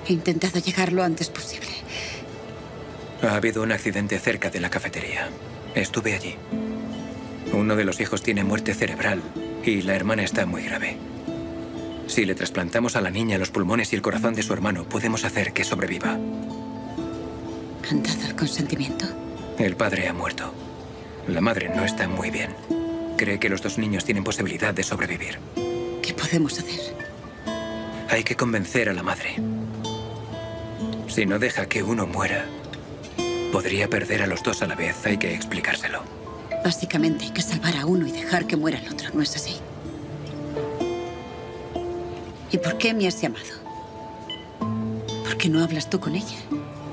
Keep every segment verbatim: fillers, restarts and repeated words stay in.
He intentado llegar lo antes posible. Ha habido un accidente cerca de la cafetería. Estuve allí. Uno de los hijos tiene muerte cerebral y la hermana está muy grave. Si le trasplantamos a la niña los pulmones y el corazón de su hermano, podemos hacer que sobreviva. ¿Han dado el consentimiento? El padre ha muerto. La madre no está muy bien. Cree que los dos niños tienen posibilidad de sobrevivir. ¿Qué podemos hacer? Hay que convencer a la madre. Si no deja que uno muera, podría perder a los dos a la vez. Hay que explicárselo. Básicamente hay que salvar a uno y dejar que muera el otro, ¿no es así? ¿Y por qué me has llamado? ¿Por qué no hablas tú con ella?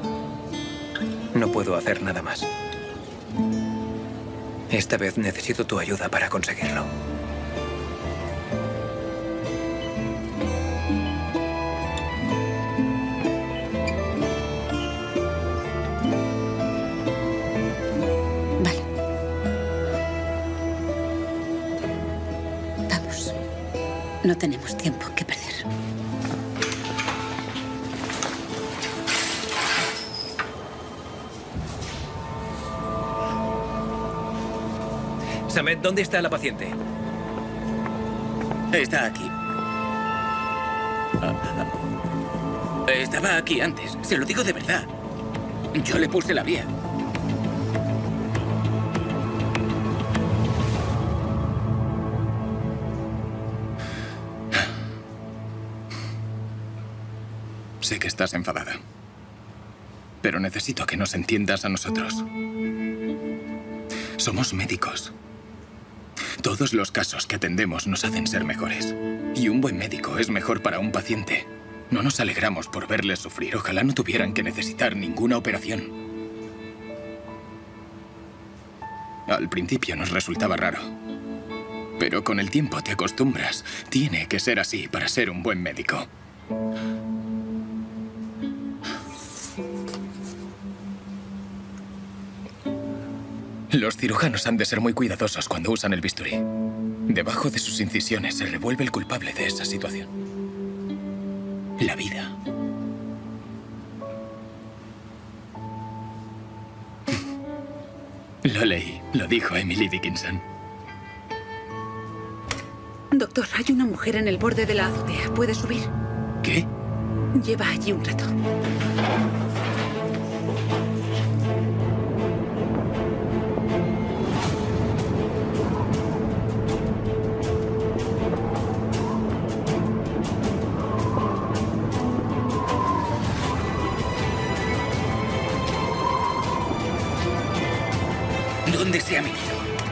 No puedo hacer nada más. Esta vez necesito tu ayuda para conseguirlo. Vale. Vamos. No tenemos tiempo que perder. Samet, ¿dónde está la paciente? Está aquí. Estaba aquí antes. Se lo digo de verdad. Yo le puse la vía. Sé que estás enfadada. Pero necesito que nos entiendas a nosotros. Somos médicos. Todos los casos que atendemos nos hacen ser mejores. Y un buen médico es mejor para un paciente. No nos alegramos por verles sufrir. Ojalá no tuvieran que necesitar ninguna operación. Al principio nos resultaba raro. Pero con el tiempo te acostumbras. Tiene que ser así para ser un buen médico. Los cirujanos han de ser muy cuidadosos cuando usan el bisturí. Debajo de sus incisiones se revuelve el culpable de esa situación. La vida. Lo leí. Lo dijo Emily Dickinson. Doctor, hay una mujer en el borde de la azotea. ¿Puede subir? ¿Qué? Lleva allí un rato. ¿Dónde se ha metido?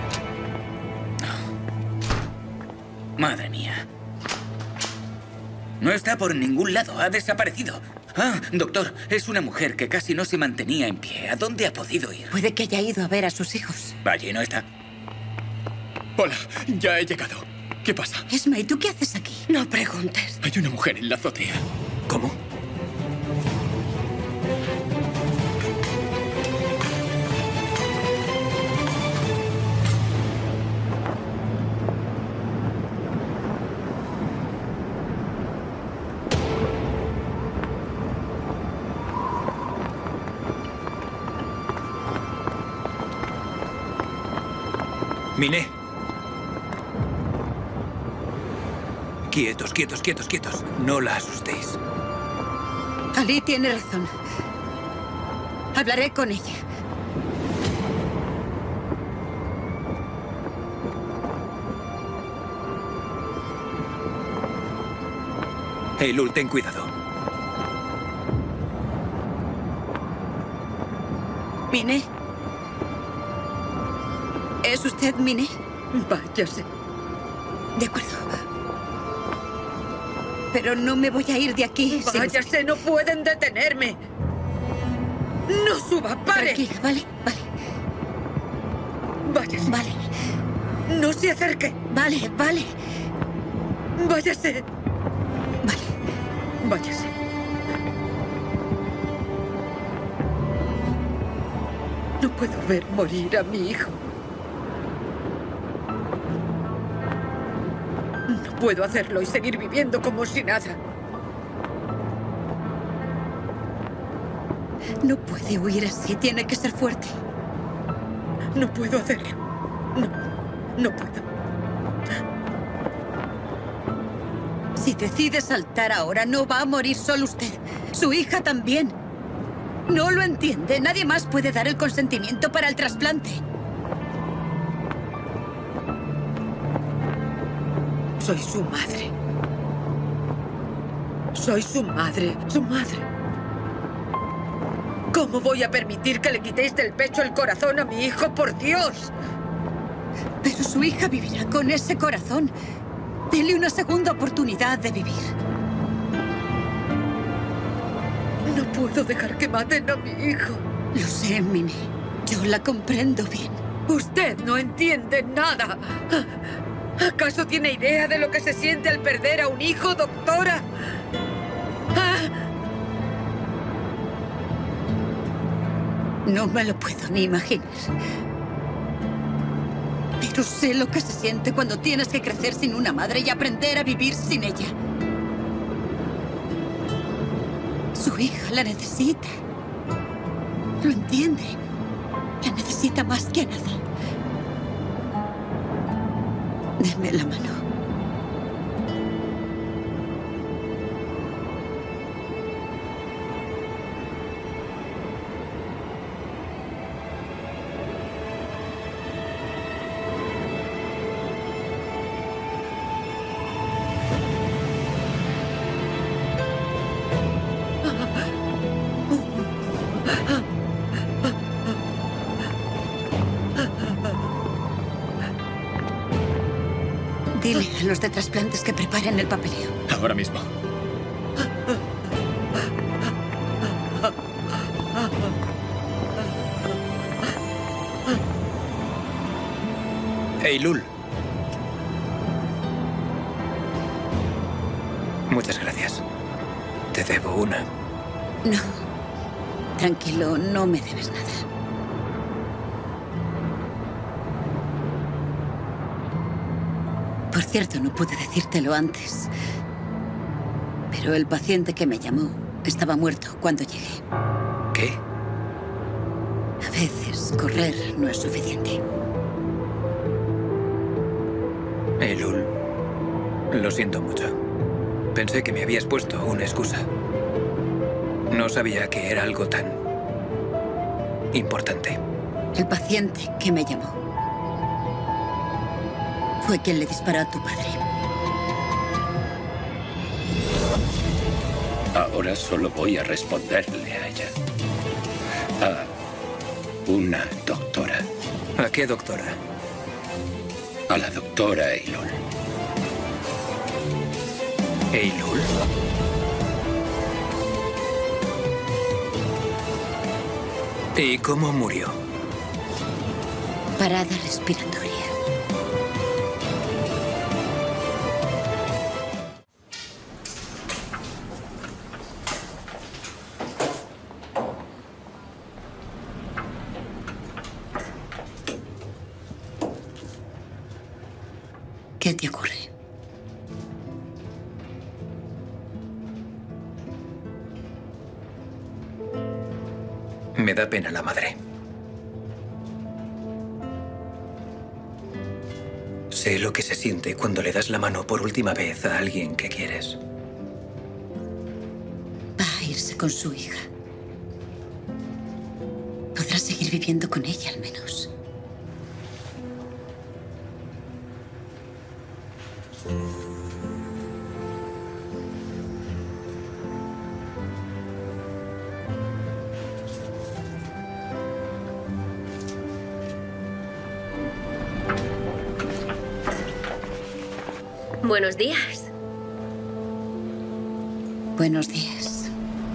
Madre mía. No está por ningún lado. Ha desaparecido. Ah, doctor, es una mujer que casi no se mantenía en pie. ¿A dónde ha podido ir? Puede que haya ido a ver a sus hijos. Allí no está. Hola, ya he llegado. ¿Qué pasa? Esma, ¿y tú qué haces aquí? No preguntes. Hay una mujer en la azotea. ¿Cómo? Miné. Quietos, quietos, quietos, quietos. No la asustéis. Ali tiene razón. Hablaré con ella. Eylul, ten cuidado. ¿Miné? ¿Es usted Miné? Váyase. De acuerdo. Pero no me voy a ir de aquí. sin Váyase, usted. no pueden detenerme. No suba, pare. Tranquila, vale, vale, Váyase. vale, No se acerque. vale, vale, Váyase. vale. Váyase. No puedo ver morir a mi hijo. No puedo hacerlo y seguir viviendo como si nada. No puede huir así. Tiene que ser fuerte. No puedo hacerlo. No, no puedo. Si decide saltar ahora, no va a morir solo usted. Su hija también. No lo entiende. Nadie más puede dar el consentimiento para el trasplante. Soy su madre. Soy su madre. Su madre. ¿Cómo voy a permitir que le quitéis del pecho el corazón a mi hijo? ¡Por Dios! Pero su hija vivirá con ese corazón. Dele una segunda oportunidad de vivir. No puedo dejar que maten a mi hijo. Lo sé, Minnie. Yo la comprendo bien. Usted no entiende nada. ¿Acaso tiene idea de lo que se siente al perder a un hijo, doctora? ¿Ah? No me lo puedo ni imaginar. Pero sé lo que se siente cuando tienes que crecer sin una madre y aprender a vivir sin ella. Su hija la necesita. Lo entiende. La necesita más que nada. Deme la mano. Dile a los de trasplantes que preparen el papeleo. Ahora mismo. Eylul. Muchas gracias. Te debo una. No. Tranquilo, no me debes nada. Por cierto, no pude decírtelo antes. Pero el paciente que me llamó estaba muerto cuando llegué. ¿Qué? A veces correr no es suficiente. Eylul, lo siento mucho. Pensé que me habías puesto una excusa. No sabía que era algo tan importante. El paciente que me llamó fue quien le disparó a tu padre. Ahora solo voy a responderle a ella. A una doctora. ¿A qué doctora? A la doctora Eylul. ¿Eylul? ¿Y cómo murió? Parada respiratoria. ¿Qué te ocurre? Me da pena la madre. Sé lo que se siente cuando le das la mano por última vez a alguien que quieres. Va a irse con su hija. Podrá seguir viviendo con ella, al menos. Buenos días. Buenos días.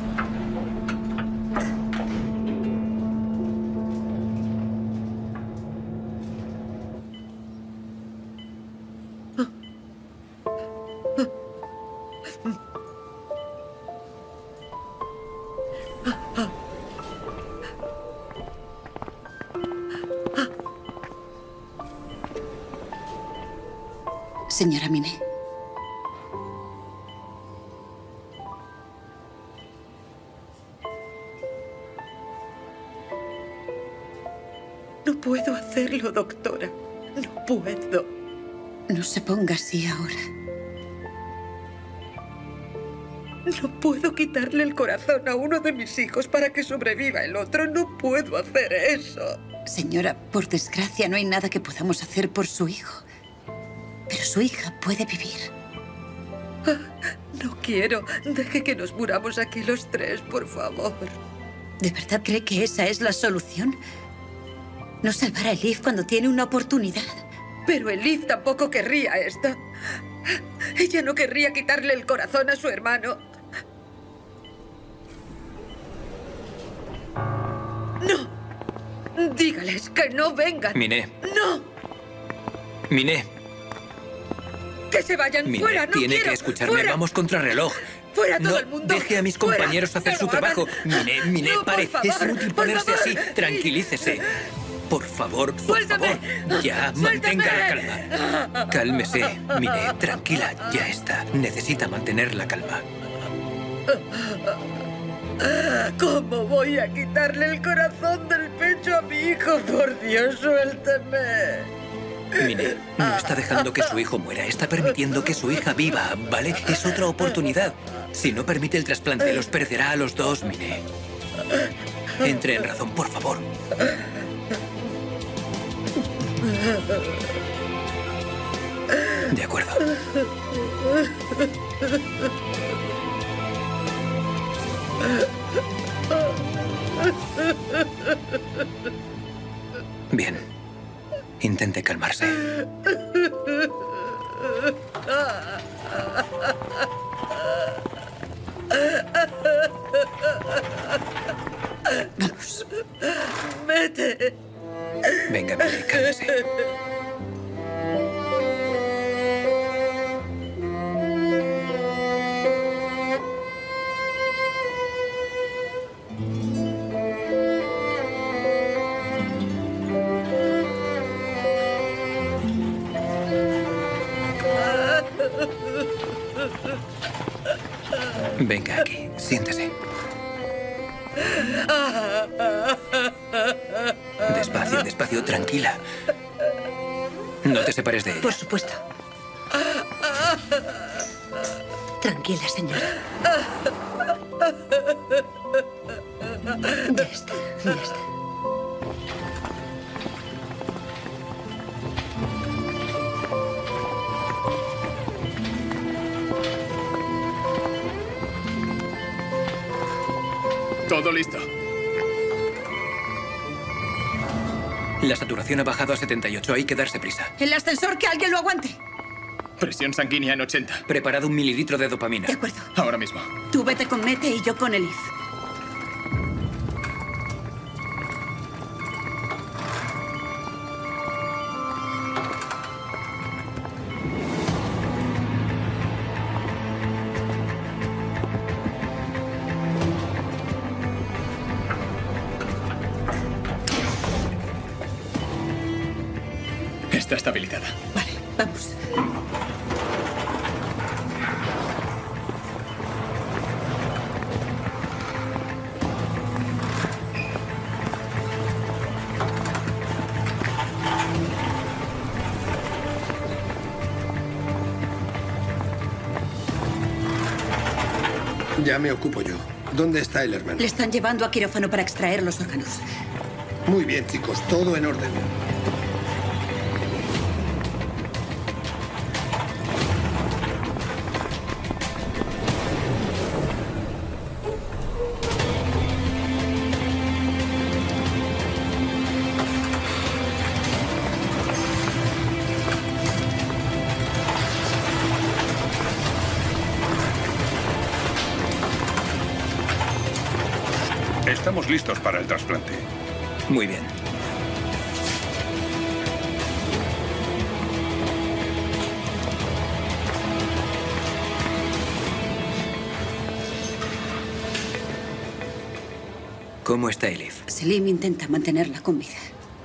Señora Minnie. puedo hacerlo, doctora. No puedo. No se ponga así ahora. No puedo quitarle el corazón a uno de mis hijos para que sobreviva el otro. No puedo hacer eso. Señora, por desgracia no hay nada que podamos hacer por su hijo. Pero su hija puede vivir. No quiero. Deje que nos muramos aquí los tres, por favor. ¿De verdad cree que esa es la solución? ¿No salvar a Elif cuando tiene una oportunidad? Pero Elif tampoco querría esto. Ella no querría quitarle el corazón a su hermano. ¡No! Dígales que no vengan. Miné. ¡No! Miné. ¡Que se vayan! Miné, ¡Fuera! ¡No tiene quiero! que escucharme. ¡Fuera! Vamos contra reloj. ¡Fuera todo No el mundo! deje a mis ¡Fuera! compañeros hacer ¡No su lo trabajo. hagan! Miné, Miné, No, por pare. favor, Es inútil por ponerse favor. así. Tranquilícese. Por favor, por ¡Suéltame! favor. Ya, ¡Suéltame! mantenga la calma. Cálmese, Miné. Tranquila, ya está. Necesita mantener la calma. ¿Cómo voy a quitarle el corazón del pecho a mi hijo? Por Dios, suélteme. Miné, no está dejando que su hijo muera. Está permitiendo que su hija viva, ¿vale? Es otra oportunidad. Si no permite el trasplante, los perderá a los dos, Miné. Entre en razón, por favor. De acuerdo. Bien. Intente calmarse. Vamos. Vete. Venga, Miné, cálmese. Venga aquí, siéntese. Despacio, despacio, tranquila. No te separes de ella. Por supuesto. Tranquila, señora. Ya está, ya está. Todo listo. La saturación ha bajado a setenta y ocho. Hay que darse prisa. El ascensor, que alguien lo aguante. Presión sanguínea en ochenta. Preparad un mililitro de dopamina. De acuerdo. Ahora mismo. Tú vete con Mete y yo con Elif. Está estabilizada. Vale, vamos. Ya me ocupo yo. ¿Dónde está el hermano? Le están llevando a quirófano para extraer los órganos. Muy bien, chicos. Todo en orden. Estamos listos para el trasplante. Muy bien. ¿Cómo está Elif? Selim intenta mantenerla con vida.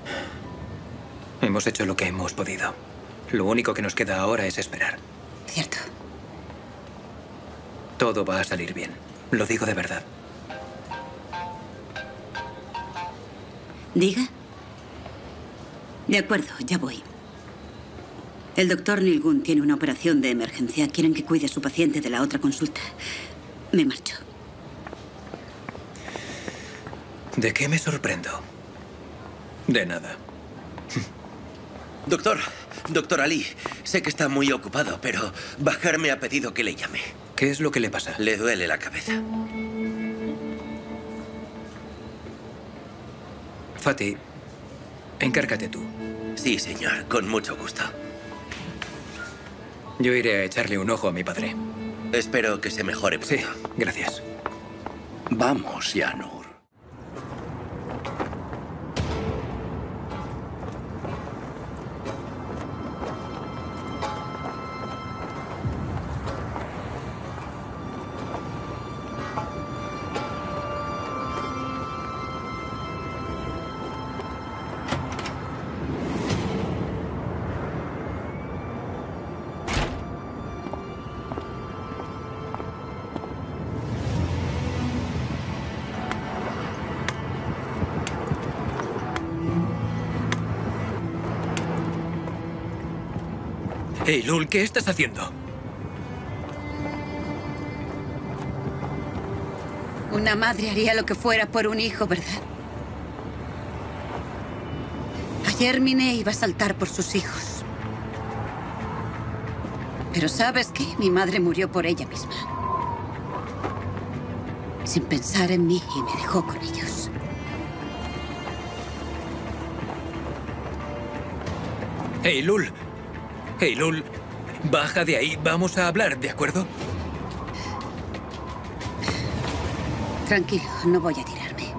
Hemos hecho lo que hemos podido. Lo único que nos queda ahora es esperar. Cierto. Todo va a salir bien. Lo digo de verdad. Diga. De acuerdo, ya voy. El doctor Nilgun tiene una operación de emergencia. Quieren que cuide a su paciente de la otra consulta. Me marcho. ¿De qué me sorprendo? De nada. Doctor, doctor Ali, sé que está muy ocupado, pero Bahar me ha pedido que le llame. ¿Qué es lo que le pasa? Le duele la cabeza. Fatih, encárgate tú. Sí, señor, con mucho gusto. Yo iré a echarle un ojo a mi padre. Espero que se mejore pronto. Sí, gracias. Vamos, Yanur. Hey, Lul, ¿qué estás haciendo? Una madre haría lo que fuera por un hijo, ¿verdad? Ayer Mine iba a saltar por sus hijos. Pero ¿sabes qué? Mi madre murió por ella misma. Sin pensar en mí, y me dejó con ellos. Hey, Lul. Hey, Lul. Baja de ahí. Vamos a hablar, ¿de acuerdo? Tranquilo, no voy a tirarme.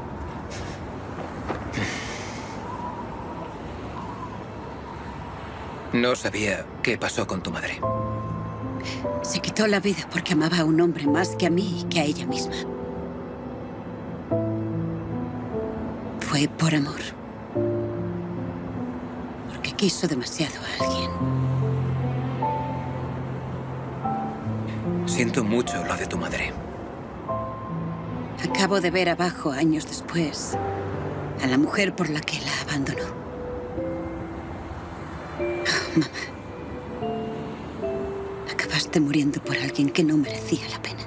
No sabía qué pasó con tu madre. Se quitó la vida porque amaba a un hombre más que a mí y que a ella misma. Fue por amor. Porque quiso demasiado a alguien. Siento mucho lo de tu madre. Acabo de ver abajo, años después, a la mujer por la que la abandonó. Oh, mamá. Acabaste muriendo por alguien que no merecía la pena.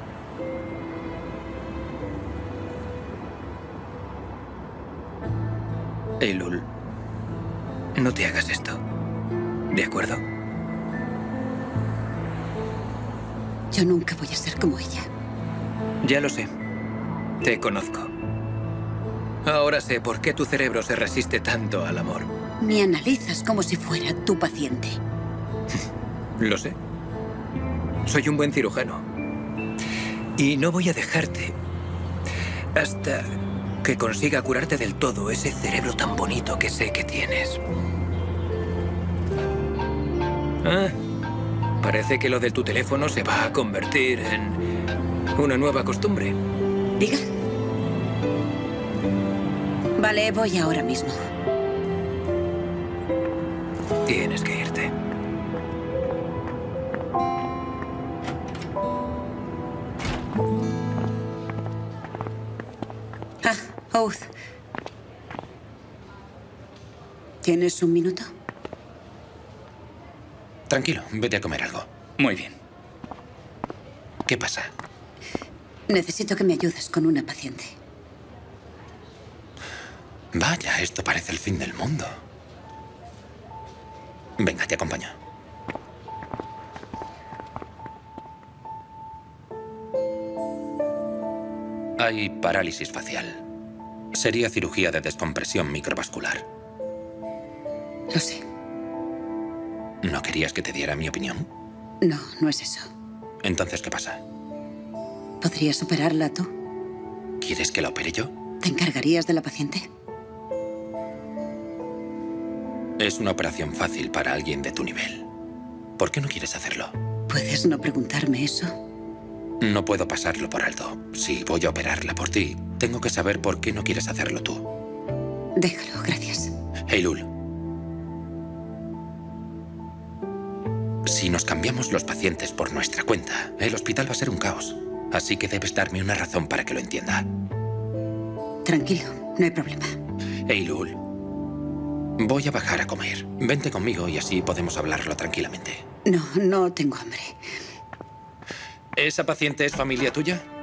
Hey, Lul. No te hagas esto. ¿De acuerdo? Yo nunca voy a ser como ella. Ya lo sé. Te conozco. Ahora sé por qué tu cerebro se resiste tanto al amor. Me analizas como si fuera tu paciente. Lo sé. Soy un buen cirujano. Y no voy a dejarte hasta que consiga curarte del todo ese cerebro tan bonito que sé que tienes. Ah, parece que lo de tu teléfono se va a convertir en una nueva costumbre. Diga. Vale, voy ahora mismo. Tienes que irte. Ah, Oath. ¿Tienes un minuto? Tranquilo, vete a comer algo. Muy bien. ¿Qué pasa? Necesito que me ayudes con una paciente. Vaya, esto parece el fin del mundo. Venga, te acompaño. Hay parálisis facial. Sería cirugía de descompresión microvascular. Lo sé. ¿No querías que te diera mi opinión? No, no es eso. Entonces, ¿qué pasa? ¿Podrías operarla tú? ¿Quieres que la opere yo? ¿Te encargarías de la paciente? Es una operación fácil para alguien de tu nivel. ¿Por qué no quieres hacerlo? ¿Puedes no preguntarme eso? No puedo pasarlo por alto. Si voy a operarla por ti, tengo que saber por qué no quieres hacerlo tú. Déjalo, gracias. Hey, Lul. Si nos cambiamos los pacientes por nuestra cuenta, el hospital va a ser un caos. Así que debes darme una razón para que lo entienda. Tranquilo, no hay problema. Hey, Lul. Voy a bajar a comer. Vente conmigo y así podemos hablarlo tranquilamente. No, no tengo hambre. ¿Esa paciente es familia tuya?